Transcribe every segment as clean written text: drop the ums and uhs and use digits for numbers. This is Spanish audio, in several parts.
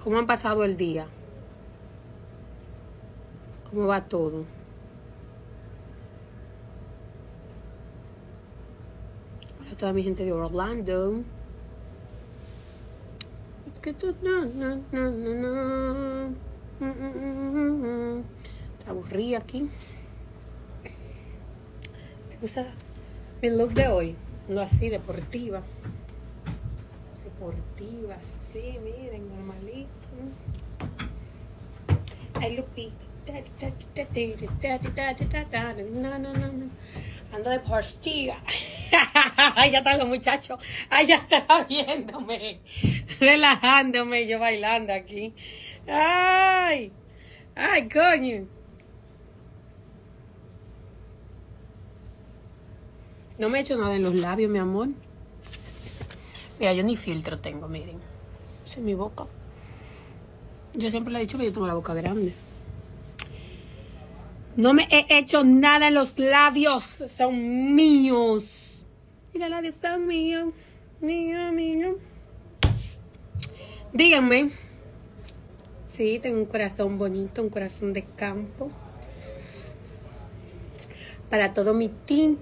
¿Cómo han pasado el día? ¿Cómo va todo? Hola a toda mi gente de Orlando. Es que tú Está aburrida aquí. ¿Te gusta mi look de hoy? No así, deportiva. Deportiva, sí, miren, normalito. Ay, Lupita. No. Ando deportiva. Ay, ya están los muchachos. Ay, ya están viéndome. Relajándome, yo bailando aquí. Ay, coño. No me he hecho nada en los labios, mi amor. Mira, yo ni filtro tengo, miren. Esa es mi boca. Yo siempre le he dicho que yo tengo la boca grande. No me he hecho nada en los labios. Son míos. Mira, los labios están míos. Mío. Díganme. Sí, tengo un corazón bonito, un corazón de campo. Para todo mi tin.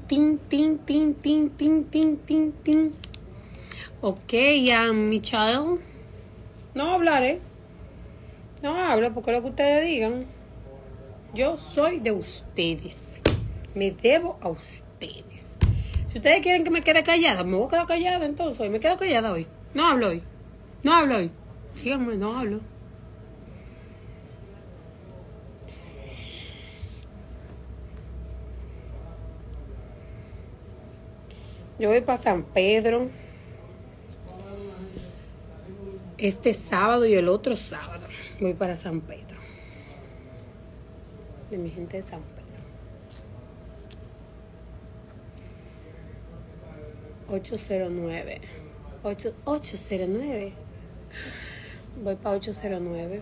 Ok, Michelle. No hablaré. No hablo porque lo que ustedes digan. Yo soy de ustedes. Me debo a ustedes. Si ustedes quieren que me quede callada, me voy a quedar callada entonces. Hoy me quedo callada hoy. No hablo hoy. Díganme, no hablo. Yo voy para San Pedro este sábado y el otro sábado. Voy para San Pedro. De mi gente de San Pedro. 809. 809. Voy para 809.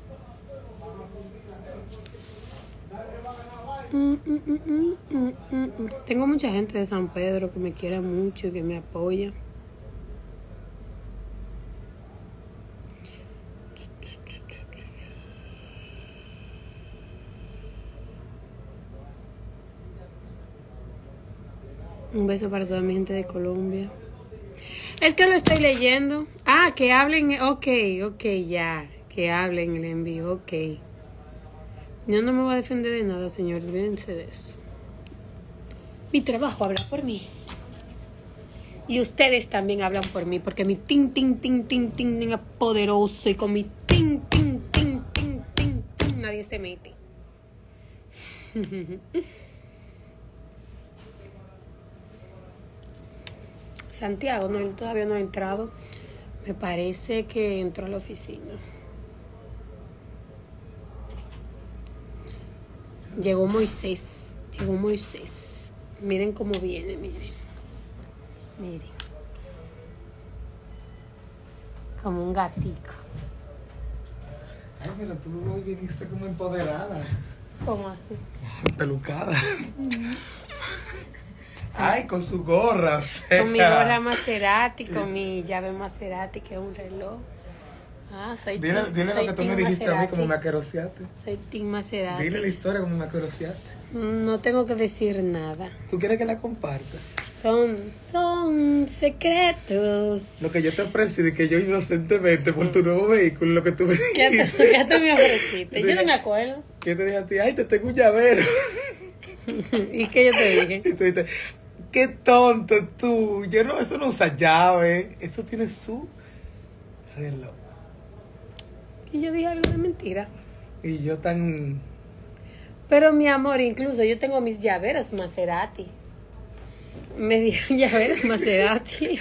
Tengo mucha gente de San Pedro que me quiere mucho y que me apoya. Un beso para toda mi gente de Colombia. Es que lo estoy leyendo. Ah, que hablen. Ok, ya. Que hablen el envío. Ok. Yo no me voy a defender de nada, señor. Olvídense de eso. Mi trabajo habla por mí. Y ustedes también hablan por mí. Porque mi tin es poderoso. Y con mi tin nadie se mete. Santiago, no, él todavía no ha entrado. Me parece que entró a la oficina. Llegó Moisés. Miren cómo viene, miren. Como un gatico. Ay, pero tú hoy viniste como empoderada. ¿Cómo así? Pelucada. Ay, con su gorra, o sea. Con mi gorra Maserati, con mi llave Maserati, que es un reloj. Dile lo que tú me dijiste Maserati. a mí, como me aqueroseaste. Soy Team Maserati. Dile la historia como me aqueroseaste. No tengo que decir nada. ¿Tú quieres que la comparta? Son secretos. Lo que yo te ofrecí de que yo inocentemente por tu nuevo vehículo, lo que tú me dijiste. ¿Qué te me ofreciste? Yo no me acuerdo. ¿Qué te dije a ti? Ay, te tengo un llavero. ¿Y qué yo te dije? Y tú dijiste, qué tonto tú. Eso no usa llave. Eso tiene su reloj. Y yo dije algo de mentira. Y yo tan... Pero mi amor, incluso yo tengo mis llaveros Maserati. Me dieron llaveros Maserati.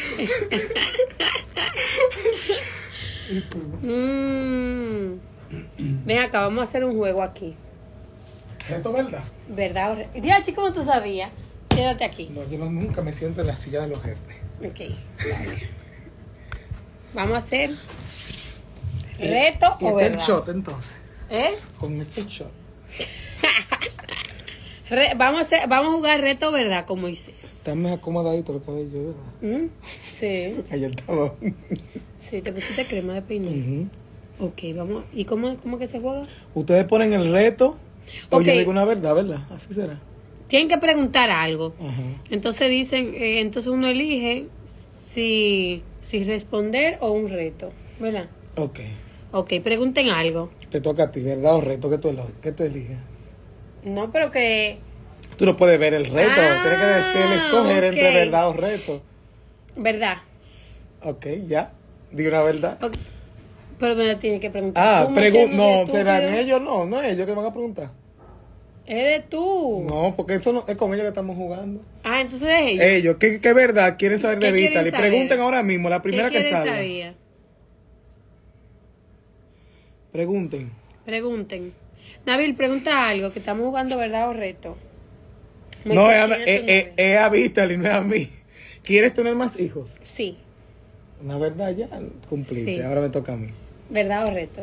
Ven acá, vamos a hacer un juego aquí. ¿Esto es verdad? ¿Verdad? Diachi, ¿cómo tú sabías? Siéntate aquí. No, yo nunca me siento en la silla de los jefes. Ok, vale. Vamos a hacer reto ¿Y o este verdad. el shot entonces? Con este shot. Vamos a jugar reto o verdad con Moisés. Estás más acomodadito el cabello, ¿verdad? Sí. Ayer estaba. Sí, te pusiste crema de peinar. Ok, vamos. ¿Y cómo que se juega? Ustedes ponen el reto o Ok. yo digo una verdad, ¿verdad? Así será. Tienen que preguntar algo. Ajá. Entonces dicen, entonces uno elige si responder o un reto, ¿verdad? Ok. Ok, pregunten algo. Te toca a ti, ¿verdad o reto? ¿Qué tú eliges? No, pero que... Tú no puedes ver el reto. Ah, Tienes que decir, escoger ok. entre verdad o reto. ¿Verdad? Ok, ya. Digo una verdad. Ok. Pero me la tienen que preguntar. Ah, ¿Cómo siendo no, estúpido? serán ellos, no es ellos que van a preguntar. Eres tú. No, porque esto no es con ellos que estamos jugando. Ah, entonces es ellos. Ellos, ¿qué verdad quieren saber de ¿Qué quieren Vitaly? saber? Pregunten ahora mismo, la primera ¿Qué que quieren salga. saber? Pregunten. Pregunten. Nabil, pregunta algo, que estamos jugando verdad o reto. No, Moisés, ¿quién es tu novio? es a Vitaly, no es a mí. ¿Quieres tener más hijos? Sí, Una verdad ya cumpliste, Sí. ahora me toca a mí. verdad o reto.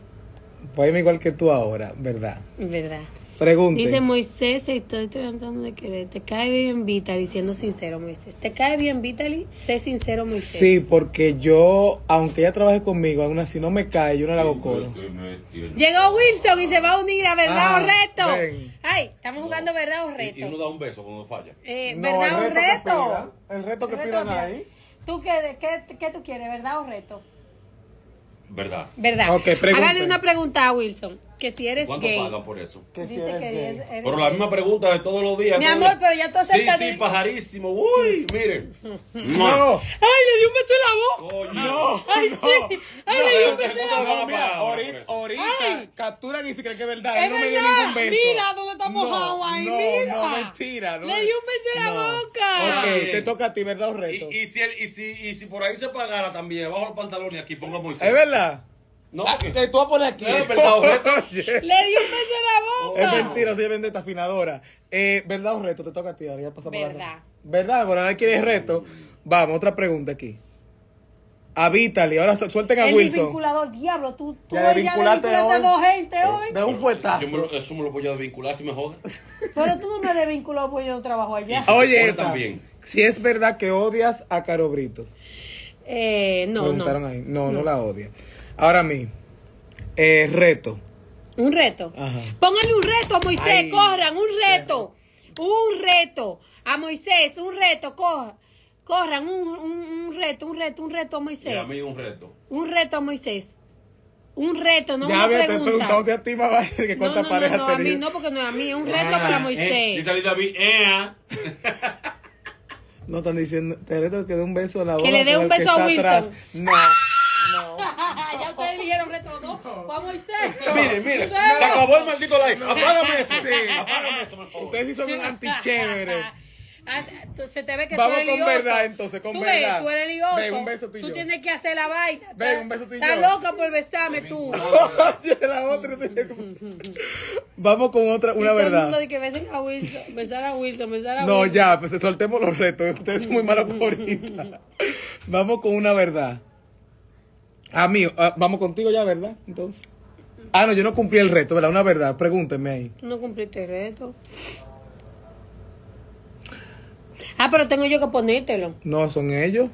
Voy igual que tú ahora, verdad. Verdad. Pregunten. Dice Moisés, te estoy tratando de querer. ¿Te cae bien Vitaly? Siendo sincero, Moisés. ¿Te cae bien Vitaly? Sé sincero, Moisés. Sí, porque yo, aunque ella trabaje conmigo, aún así no me cae, yo no le hago coro. Llegó Wilson y se va a unir a verdad Ah, o reto. ven. Ay, estamos jugando verdad o reto. Y uno da un beso cuando falla. No, ¿Verdad o el que reto? pidan, el reto que El reto pidan que- ahí. ¿Tú qué tú quieres, verdad o reto? ¿Verdad? Verdad. Ok, pregunten. Hágale una pregunta a Wilson, que si eres ¿Cuánto gay. pagan por eso? Que si Dice eres que gay. eres Pero la gay. misma pregunta de todos los días. Mi todos amor, los- pero ya tú aceptas Sí, de- pajarísimo. Uy, miren. No, ¡Ay, le di un beso en la boca! Coño. ¡Ay, sí! ¡Ay, le di un beso en la no, boca! mira, ahorita Ay. capturan y se creen que es verdad. Es Él no me dio verdad. ningún beso. Mira dónde está mojado ahí, no, mira. No, mentira. No, Le di un beso en la boca. Ok, te toca a ti, ¿verdad o reto? Y si por ahí se pagara también, bajo el pantalón y aquí ponga Moisés. ¿Es verdad? No, Ah, porque- que tú vas a poner aquí. Es verdad o reto. Oye, Le di un beso en la boca. es mentira, soy vendetta afinadora. ¿Verdad o reto? Te toca a ti, ahora ya pasamos a la Verdad. ronda. ¿Verdad? Bueno, ahora quieres reto. Vamos, otra pregunta aquí. A Vitaly, ahora suelten a El Wilson. desvinculador, diablo, tú Ya ya desvinculaste desvinculaste a hoy. dos gente hoy. De un fuetazo. Eso me lo voy a desvincular si me joden. Pero tú no me desvinculado porque yo no trabajo allá. Y si- Oye, Pone esta, también. si es verdad que odias a Caro Brito. No, Preguntaron no. ahí. No la odia. Ahora a mí. Reto. Un reto. Ajá. Pónganle un reto a Moisés, Ay. corran, un reto. Un reto. A Moisés, un reto, corran, un reto a Moisés. Y a mí un reto. Un reto a Moisés. Un reto, no Ya una había te pregunta. preguntado a ti, mamá, que cuántas parejas no, a mí tenías. no, porque no es a mí, es un reto para Y Moisés. salí David, No están diciendo, te reto que dé un beso a la boca. Que le dé con un el que beso a está Wilson. atrás. No. Ya ustedes dijeron reto los dos. Fue a Moisés. Mire, Ustedes- se acabó el maldito like. Apágame eso. Sí. Apágame eso, por favor. Ustedes sí son un antichévere. Se te ve que Vamos tú eres con lioso. verdad, entonces, con tú verdad. Ves, tú eres lioso. Ven, un beso tú y yo. tienes que hacer la vaina. Ven, un beso tú y Estás yo. loca por besarme tú. Oye, la otra. Vamos con otra, una Y todo el mundo verdad. de que besen a Wilson, besar a Wilson, besar a No, Wilson. ya, pues soltemos los retos. Ustedes son muy malos ahorita. Vamos con una verdad. Vamos contigo ya, ¿verdad? Entonces. No, yo no cumplí el reto, ¿verdad? Una verdad. Pregúntenme ahí. Tú no cumpliste el reto. Pero tengo yo que ponértelo. No, son ellos.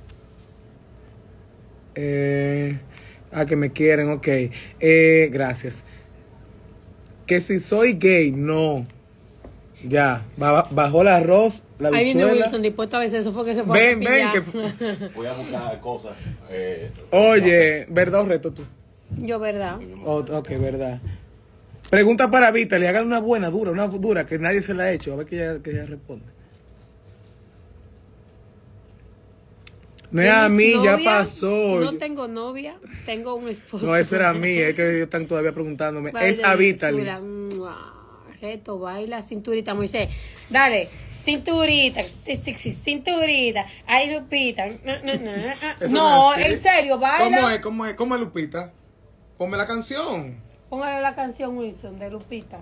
Que me quieren, ok. Gracias. Que si soy gay, no. Ya, bajó el arroz, la Ahí viene bichuela. Wilson dispuesto a veces. Eso fue que se fue Ven, a ven, cepillar. Voy a buscar cosas. Oye, ¿verdad o reto tú? Yo, ¿verdad? Ok, verdad. Pregunta para Vitaly, hagan una dura, que nadie se la ha hecho. A ver que ella responde. No es a ¿Tienes mí, ya novia? pasó. No tengo novia, tengo un esposo. No, ese era a mí, es que ellos están todavía preguntándome. Vaya Es a Vitaly. dulzura. Mua. Reto, baila, cinturita, Moisés. Dale, cinturita, sí, cinturita. Ay, Lupita. Eso No, es así. en serio, baila. ¿Cómo es, Lupita? Ponme la canción. Póngale la canción Wilson de Lupita.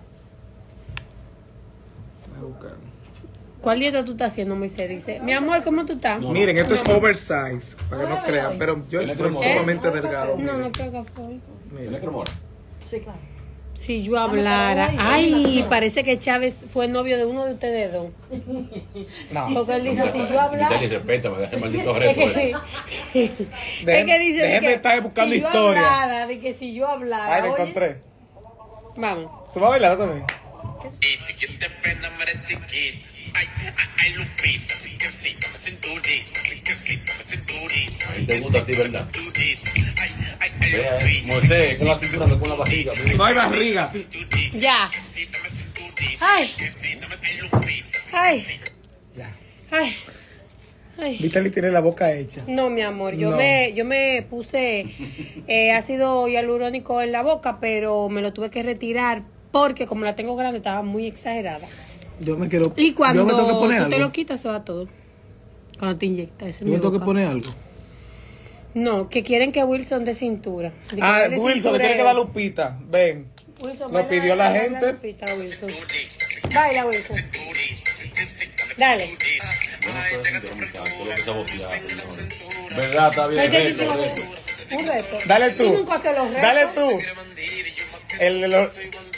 Voy a buscar. ¿Cuál dieta tú estás haciendo, Moisés? Dice, mi amor, ¿cómo tú estás? Miren, esto es oversize, para que no crean, pero yo estoy ¿Eh? sumamente delgado. No, miren. no creo que fue. ¿Tiene cremora? Sí, claro. Si yo hablara. Ay, parece que Chávez fue novio de uno de ustedes dos. No. Porque él dijo, si yo hablara. Vitali, respétame, deja el maldito reto ese. Es que dice Déjeme que estar buscando si yo historia. hablara, de que si yo hablara. Ay, me oye, encontré. Vamos. ¿Tú vas a bailar también? ¿Quién te pena, mere chiquita? Ay, Lupita, sí que sí, me cinturita, sí que sí, me cinturita. A ti te gusta a ti, ¿verdad? Ay, Vea, Lupita, Moisés, con la cintura con la barriga. mira. No hay barriga. Ya. Ay. Ay. Ya. Ay. Ay. Vitaly tiene la boca hecha. No, mi amor, yo No. me puse ácido hialurónico en la boca, pero me lo tuve que retirar porque como la tengo grande estaba muy exagerada. Yo me quiero. Y cuando yo me tengo que poner tú algo. te lo quitas se va todo. Cuando te inyectas, ese es Yo mi me tengo que boca. poner algo. No, que quieren que Wilson de cintura. De que Ah, él es Wilson, le tiene cinturero. que dar Lupita. Ven. Wilson, Lo baila, pidió la baila, gente. Lupita, Wilson. Baila, Wilson. Dale. Yo no estoy haciendo muchacho, lo que está boceado, señores. ¿Verdad? Está bien, Ay, ya reto, hicimos reto. un reto. Dale tú. Nunca haces los retos. Dale tú. El de los.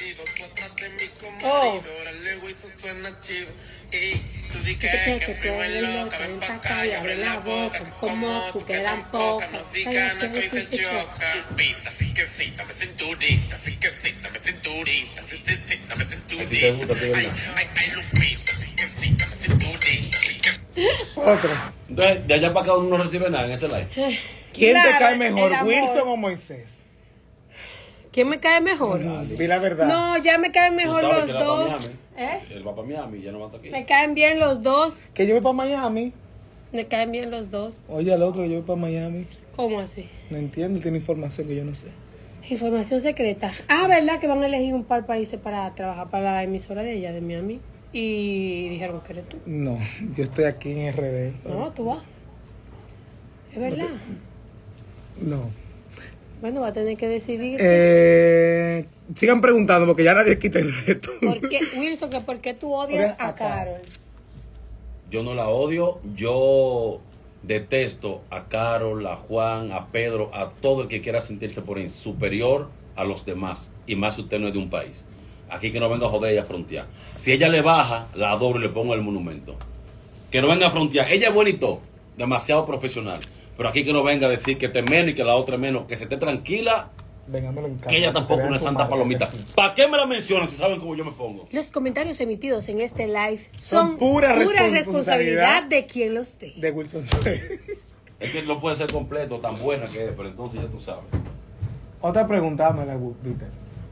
Oh. Tú di Que te vuelves loca, ven pa' acá y abre la boca. Como tú quedan pocas. No digas nada que hoy se choca. Lupita, sí que sí, dame cinturita, sí que sí, dame cinturita, sí que sí, dame Así te cinturita. gusta a ti, ¿verdad? Ay, Lupita, sí que sí, dame cinturita, sí que sí. Otro. Entonces, de allá para acá uno no recibe nada en ese live. ¿Quién te Claro, cae mejor, el amor. Wilson o Moisés? ¿Quién me cae mejor? Di la verdad. No, ya me caen Tú mejor sabes los que él va pa' dos. Miami. ¿Eh? Él va para Miami, ya no va a estar aquí. Me caen bien los dos. Que yo voy para Miami. Me caen bien los dos. Oye, al otro que yo voy para Miami. ¿Cómo así? No entiendo, tiene información que yo no sé. Información secreta. Ah, ¿verdad? Que van a elegir un par de países para trabajar para la emisora de ella, de Miami. Y dijeron que eres tú. No, yo estoy aquí en RD. No, tú vas. Es verdad. No. Bueno, va a tener que decidir. Sigan preguntando porque ya nadie quita el reto. ¿Por qué, Wilson, que por qué tú odias Odia a a Carol? Yo no la odio, yo detesto a Carol, a Juan, a Pedro, a todo el que quiera sentirse por ahí superior a los demás. Y más si usted no es de un país. Aquí que no venga a joder y a frontear. Si ella le baja, la adoro y le pongo el monumento. Que no venga a frontear. Ella es buena y todo, demasiado profesional. Pero aquí que no venga a decir que te menos y que la otra es menos. Que se esté tranquila, Venga, me lo encanta. que ella tampoco es una santa palomita. ¿Para qué me la mencionan si saben cómo yo me pongo? Los comentarios emitidos en este live Son son pura responsabilidad responsabilidad de quien los dé. De Wilson Suárez. Es que no puede ser completo, tan buena que es, pero entonces ya tú sabes. Otra pregunta, la Viter.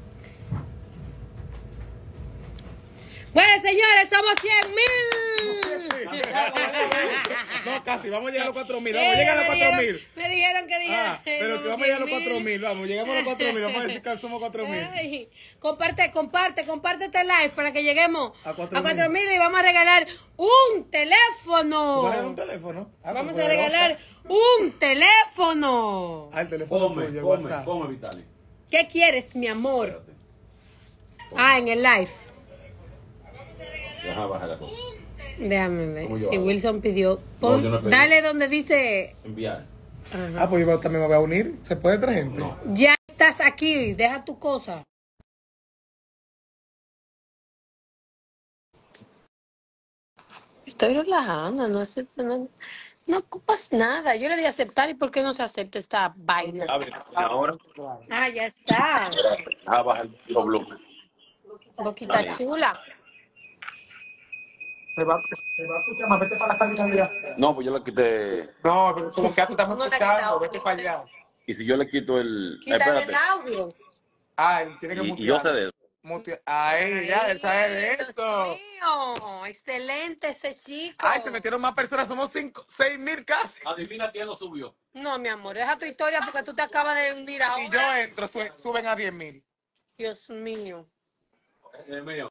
Bueno, señores, somos 100,000. No, casi, vamos a llegar a los 4,000. Vamos a llegar a los 4,000. Me dijeron que dijera. Pero que vamos a llegar a los 4,000. Vamos, llegamos a los 4,000. Vamos a decir que somos 4,000. Ay, comparte este live para que lleguemos A a 4,000. 4,000 y vamos a regalar un teléfono. ¿Poner un teléfono? Vamos pues, a regalar un teléfono. Ah, el teléfono Come, tuyo, come, WhatsApp. come, Vitali. ¿Qué quieres, mi amor? Espérate. Ah, en el live. Deja bajar la cosa. Déjame ver. ¿Cómo yo Si hago? Wilson pidió. No, yo no pedí. Dale donde dice. Enviar. Ah, pues yo también me voy a unir. ¿Se puede otra gente? No. Ya estás aquí. Deja tu cosa. Estoy relajando. No ocupas nada. Yo le di a aceptar. ¿Y por qué no se acepta esta vaina? A ver, ahora. Ah, ya está. Deja bajar los bloques. Boquita chula. Me va a escuchar más. Vete para la salida ya. No, pues yo le quité. No, pero como que ya te estamos No le escuchando. quitado. Vete para allá. Y si yo le quito el. Quítale el audio. Ay, tiene que Y yo sé de eso. Ay, ya, él sabe de Dios eso. mío, excelente ese chico. Ay, se metieron más personas. Somos 6,000 casi. Adivina quién lo subió. No, mi amor, deja tu historia porque tú te acabas de hundir Si yo ahora. entro, suben a 10,000. Dios mío. Es mío.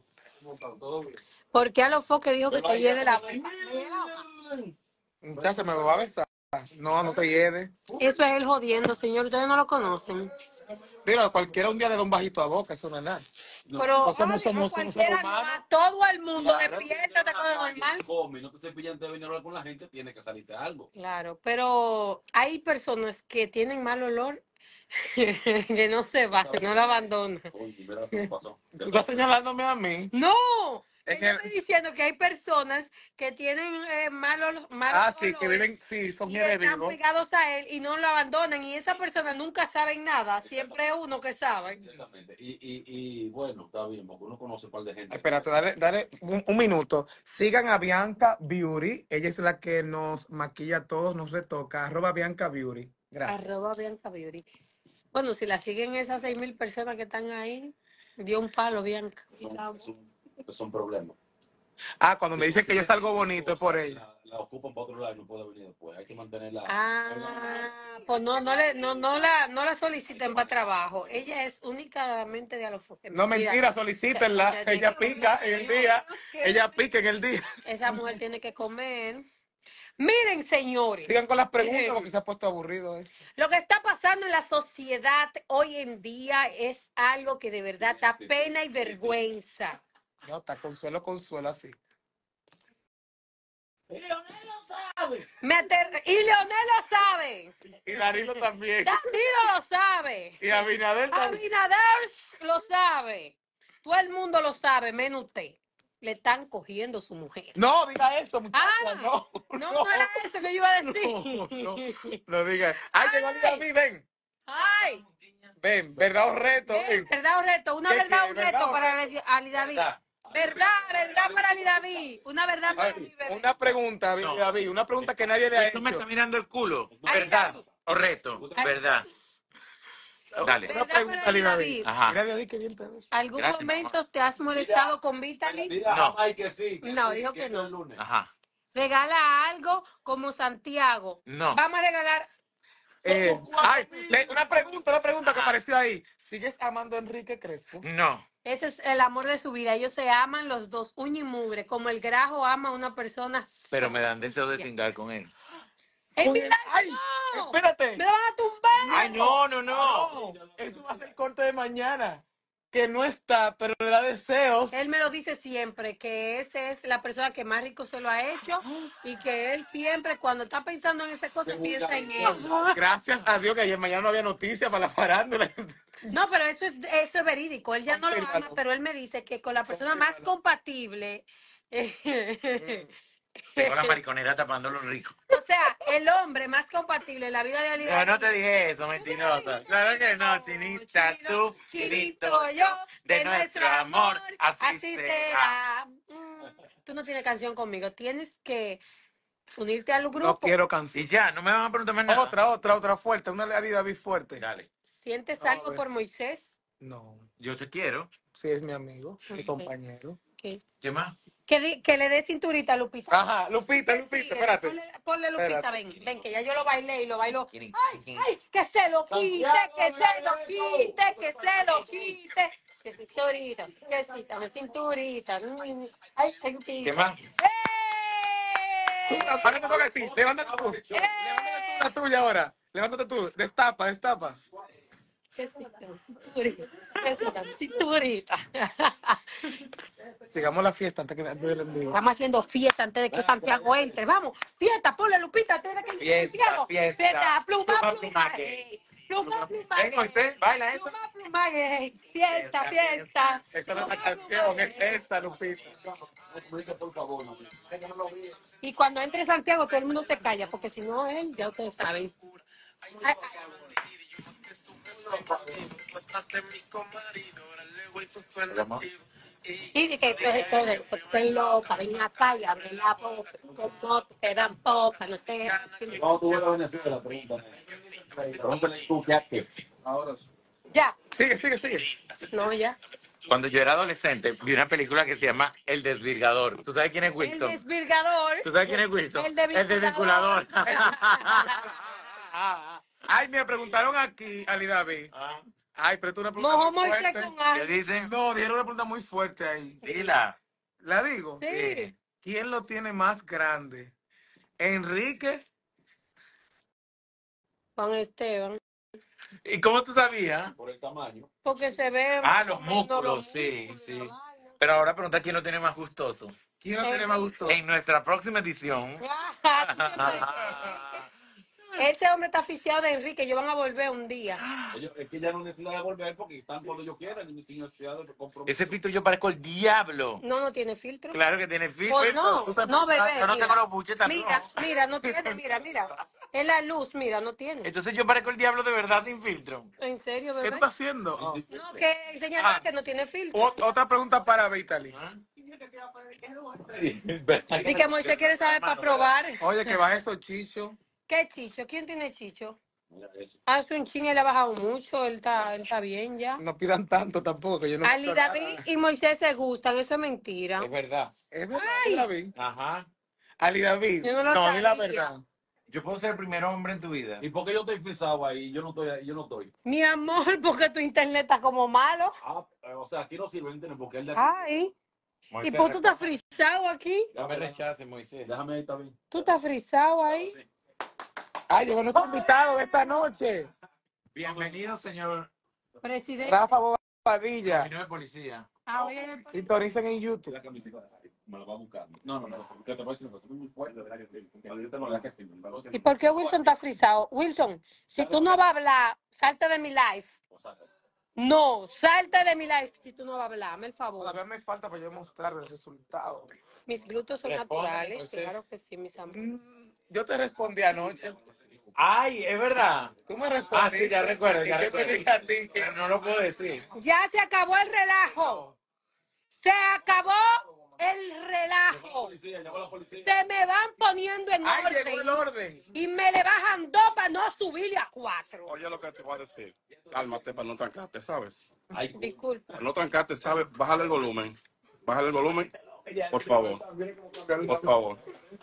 ¿Por qué a los foques dijo que te lleve la boca? Ya se me va a besar. No, no te lleves. Eso es él jodiendo, señor. Ustedes no lo conocen. Mira, cualquiera un día le da un bajito a boca, eso no es nada. Pero No somos- a somos cualquiera, seres no, humanos. a todo el mundo Claro. despierta de cosa normal. Come, no te cepillan de venir a hablar con la gente, tiene que salirte algo. Claro, pero hay personas que tienen mal olor Que no se va, que no la abandona. Oye, mira lo que me pasó. Tú estás señalándome a mí. No, que En yo el- estoy diciendo que hay personas que tienen malos sí, que viven, olores sí, son y genes están vivos. pegados a él y no lo abandonan y esa persona nunca sabe nada, siempre es uno que sabe. Exactamente. Y bueno, está bien, porque uno conoce un par de gente. Espérate, dale un minuto. Sigan a Bianca Beauty. Ella es la que nos maquilla a todos, nos retoca. @Bianca Beauty. Gracias. @Bianca Beauty. Bueno, si la siguen esas 6.000 personas que están ahí, dio un palo, Bianca. Es un problema. Cuando me dicen que yo salgo bonito es por ella. La ocupan para otro lado y no puede venir después. Hay que mantenerla. Pues no la soliciten para trabajo. Ella es únicamente de Alofoque. No, mentira, solicítenla. Ella pica en el día. Ella pica en el día. Esa mujer tiene que comer. Miren, señores, Sigan con las preguntas porque se ha puesto aburrido esto. lo que está pasando en la sociedad hoy en día es algo que de verdad da pena y vergüenza. No, está consuelo así. Leonel lo sabe. Y Leonel lo sabe. Y Danilo también. Danilo lo sabe. Y Abinader también. Abinader lo sabe. Todo el mundo lo sabe, menos usted. Le están cogiendo su mujer. No, diga esto, muchachos. No era eso que yo iba a decir. No diga. Ay, llegó David, ven. Ay, Ven, verdad o reto. Ven. verdad o reto, una ¿Qué verdad o un quiere? reto ¿Verdad o para Ali David. Verdad para Ali David. Una verdad para mi bebé. Una pregunta, No. David, una pregunta que nadie le ha Esto me hecho. está mirando el culo. Ay, ¿Verdad David. o reto? ¿Verdad? Dale. Una ¿Verdad pregunta, para Ali David. Ajá. Mira, David, qué bien te ves. ¿Algún Gracias, momento te has molestado con Vitaly? Mira, No. ay, que sí. No, sí, dijo que no. el lunes. Ajá. Regala algo como Santiago. No. Vamos a regalar. Una pregunta que apareció ahí. ¿Sigues amando a Enrique Crespo? No. Ese es el amor de su vida. Ellos se aman los dos, uña y mugre, como el grajo ama a una persona. Pero me dan deseo de cingar con él. ¡Ey, Con mira, el- ¡Ay! no! Espérate. ¡Me lo van a tumbar! Ay, no. Eso va a ser corte de mañana. Que no está, pero le da deseos. Él me lo dice siempre, que esa es la persona que más rico se lo ha hecho y que él siempre, cuando está pensando en esa cosa, piensa en él. Gracias a Dios que ayer mañana no había noticias para la farándula. No, pero eso es verídico. Él ya no lo ama, Confírmalo. pero él me dice que con la persona más compatible, Tengo la mariconera tapando lo rico. o sea, el hombre más compatible en la vida de Ali No, no te David. dije eso, mentirosa. Claro que no, chinita, tú, Chinito, yo, de nuestro amor, así será. será. Tú no tienes canción conmigo, tienes que unirte al grupo. No quiero Y canción. ya, no me van a preguntar más nada. Otra fuerte. Una Ali David fuerte. Dale. ¿Sientes No, a algo ver. por Moisés? No. Yo te quiero. Sí, es mi amigo, mi Ok. compañero. ¿Qué? ¿Qué más? Que le dé cinturita a Lupita. Ajá, Lupita, espérate. Ponle Lupita, Espérate. ven, que ya yo lo bailé y lo bailo. ¿Quién? Ay, que se lo quite, que se lo quite, que se lo quite. Que cinturita, que cinturita. Ay, cinturita. ¿Qué más? ¡Eh! Ahora te toca a ti. Levántate tú. Levántate tú la tuya ahora. Levántate tú. Destapa. Cinturita. Sigamos la fiesta antes que me duele el vivo. Estamos haciendo fiesta antes de que Santiago entre. Vamos, fiesta, ponle Lupita antes de que entre Santiago. Fiesta. Pluma, Plumaje. pluma, Ven, plumaje. Moisés, baila eso. Pluma, plumaje. Fiesta. Esta no es la canción, es esta, Lupita. Y cuando entre Santiago, todo el mundo se calla, porque si no, él, ya ustedes saben. Ay, y de que estoy loca, ven acá y abre la boca, como te dan poca, no sé. No, tú vas a Venezuela, pregúntame. Pregúntale tú qué haces. Ahora sí. Ya, Sigue. no, ya. Cuando yo era adolescente, vi una película que se llama El Desvirgador. ¿Tú sabes quién es El Wilson? desvirgador. ¿Tú sabes quién es Wilson? El desvirgador. Ay, me preguntaron aquí, Ali David. Ay, pero tú una pregunta Mojo muy Moisés fuerte. con ¿Qué algo. dicen? No, dijeron una pregunta muy fuerte ahí. Dila. ¿La digo? Sí. ¿Quién lo tiene más grande? ¿Enrique? Juan Esteban. ¿Y cómo tú sabías? Por el tamaño. Porque se ve. Ah, más los o menos músculos, sí, músculos, sí. la vaina. Pero ahora pregunta quién lo tiene más gustoso. ¿Quién lo tiene más gusto? En nuestra próxima edición. Ese hombre está aficiado de Enrique. Ellos van a volver un día. Es que ya no necesita volver porque están cuando yo quiera, ni sin necesidad de compromiso. Ese filtro yo parezco el diablo. No, no tiene filtro. Claro que tiene filtro. Pues no, no, bebé. Yo no mira. tengo los buches tan Mira, rojos. mira, no tiene, mira. Es la luz, mira, no tiene. Entonces yo parezco el diablo de verdad sin filtro. ¿En serio, ¿Qué bebé? tú estás haciendo? Oh. No, que señala que no tiene filtro. Otra pregunta para Vitaly. Y que Moisés quiere saber para probar. Oye, que baje esos chichos. ¿Qué chicho? ¿Quién tiene chicho? Mira eso. Hace un ching, él ha bajado mucho, él está bien ya. No pidan tanto tampoco, que yo no Ali quiero David nada. y Moisés se gustan, eso es mentira. Es verdad. Es verdad, Ali David. Ajá. Ali David. Yo no lo No, di la sabía. verdad. Yo puedo ser el primer hombre en tu vida. ¿Y por qué yo estoy frisado ahí? Yo no estoy ahí, yo no estoy. Mi amor, porque tu internet está como malo. Ah, o sea, aquí no sirve el internet porque él de aquí. Ay. ¿Y Moisés, por tú estás frisado aquí? no me rechaces, Moisés. Déjame ahí, está bien. ¿Tú estás frisado ahí? Ay, llegó nuestro invitado de esta noche. Bienvenido, señor Presidente. Rafa Bobadilla. camino de policía. Ah, oye, el- Sintonicen en YouTube. La camiseta, me lo va a buscar. No, porque te voy a decir una cosa, es muy fuerte, ¿verdad? Yo tengo la que sí, ¿verdad? ¿Y por qué Wilson está frisado? Wilson, si tú no vas a hablar, salte de mi live. No, salte de mi live si tú no vas a hablar, hazme el favor. Todavía me falta para yo mostrar el resultado. Mis glúteos son Responde, naturales, Moisés. claro que sí, mis amores. Yo te respondí anoche. Ay, es verdad. Tú me respondiste. Ah, sí, ya recuerdo, ya Y yo te recuerdo. dije a ti que Pero no lo puedo decir. Ya se acabó el relajo. Se acabó el relajo. Llama a la policía. Se me van poniendo en ay, llegó el orden. orden. Y me le bajan 2 para no subirle a 4. Oye lo que te voy a decir. Cálmate para no trancarte, ¿sabes? Ay, Disculpa. Para no trancarte, ¿sabes? Bájale el volumen. Bájale el volumen. Por favor. Por favor.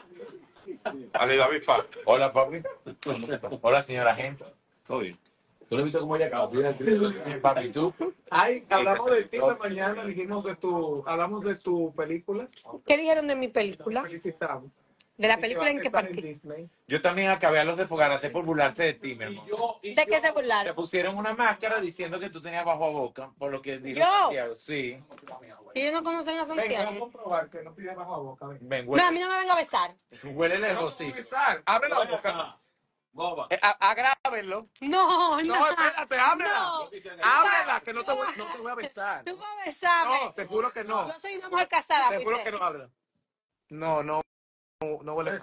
Ali David Pa. Hola, papi. Hola, señora gente. Todo bien. ¿tú lo has visto cómo ella acaba? Papi, ¿tú? Ay, hablamos de ti esta mañana, dijimos hablamos de tu película. ¿Qué dijeron de mi película? Felicitamos. De la película en que Está en partí. Disney. Yo también acabé a los de Fogarate por burlarse de ti, mi hermano. ¿De qué se Te burlaron? pusieron una máscara diciendo que tú tenías bajo a boca, por lo que dijo ¿Yo? Santiago. Sí. Y ellos no conocen a Venga, vamos a Santiago. comprobar que no pide bajo la boca. Ven. Ven, No, a mí no me vengan a besar. huele lejos, sí. Comenzar. Abre la boca. Boba. Agrábenlo. No, No, espérate, ábrela. No. Ábrela, que no te voy a besar. Tú vas a besarme. No, te juro que no. Yo soy una mujer casada. Te juro Moisés. que no abra. No huele.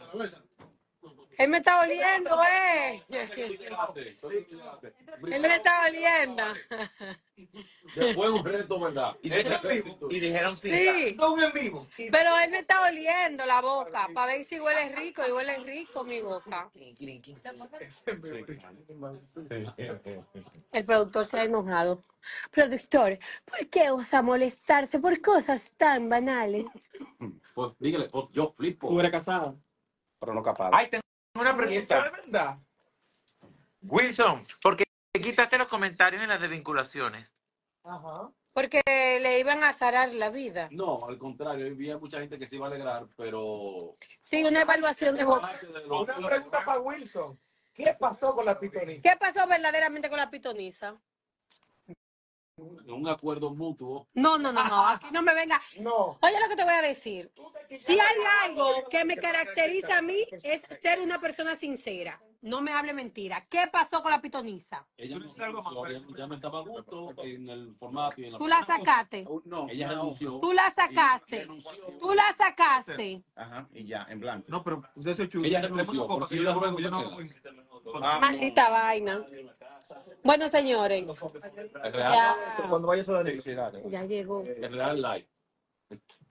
Él me está oliendo, Él me está oliendo. Fue un reto, ¿verdad? Y dijeron sí. Sí, No en vivo. pero él me está oliendo la boca para ver si huele rico y huele rico mi boca. El productor se ha enojado. Productor, ¿por qué osa molestarse por cosas tan banales? Pues dígale, pues yo flipo. Tú eres casada. Pero no capaz. Ay, tengo una ¿Eso pregunta. es verdad? Wilson, ¿por qué quitaste los comentarios en las desvinculaciones? Ajá. Porque le iban a zarar la vida. No, al contrario, había mucha gente que se iba a alegrar, pero... Sí, una evaluación de boca. Una pregunta para Wilson. ¿Qué pasó con la pitoniza? ¿Qué pasó verdaderamente con la pitoniza? En un acuerdo mutuo. No, aquí no me venga. No. Oye lo que te voy a decir. Si hay algo que me caracteriza a mí es ser una persona sincera. No me hable mentira. ¿Qué pasó con la pitoniza? Ella anunció, ya me estaba a gusto en el formato y en la... Tú la sacaste. No. Ella renunció. Tú la sacaste. Tú la sacaste. Ajá, y ya, en blanco. No, pero usted se chulo. Ella renunció, por si yo la ruego, se queda. Ah, Maldita vaina. Bueno, señores. El Real, Ya, Cuando vayas a dar felicidades. ya llegó. el Real Live.